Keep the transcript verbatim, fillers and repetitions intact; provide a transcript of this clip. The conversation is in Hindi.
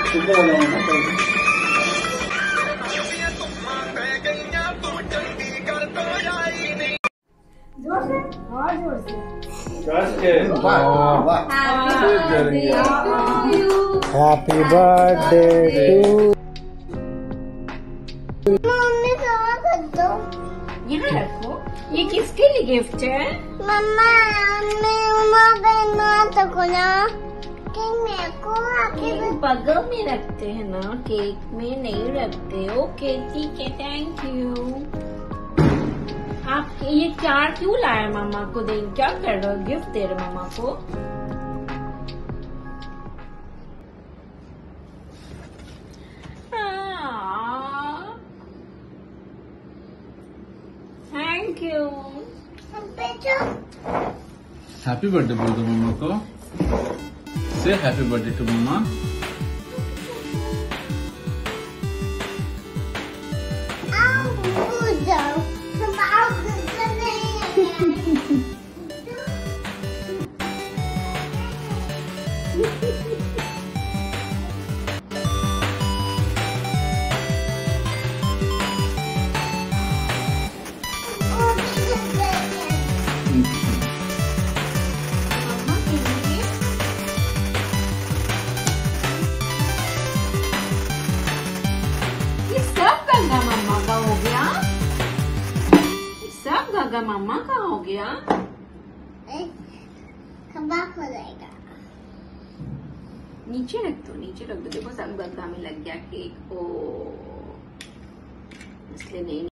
ऊपर वाला होना चाहिए। जोर से और जोर से हैप्पी बर्थडे टू। मम्मी सवा कर दो। यहाँ रखो। ये किसके लिए गिफ्ट है? मम्मा मैं उमा बना सको ना कि मेरे को आके ये बगल में रखते हैं ना, केक में नहीं रखते। ओके ठीक है, थैंक यू। आप ये चार क्यों लाए मामा को? दे क्या कर रहे हो? गिफ्ट दे रहे मामा को? Thank you. हैप्पी बर्थडे बोल दो मम्मा को। से हैप्पी बर्थडे टू मम्मा। गगा मम्मा का हो गया? सब गगा मम्मा का हो गया? खबाक हो जाएगा। नीचे रख दो, नीचे रख दो। देखो सब गगा में लग गया केक। ओ इसलिए नहीं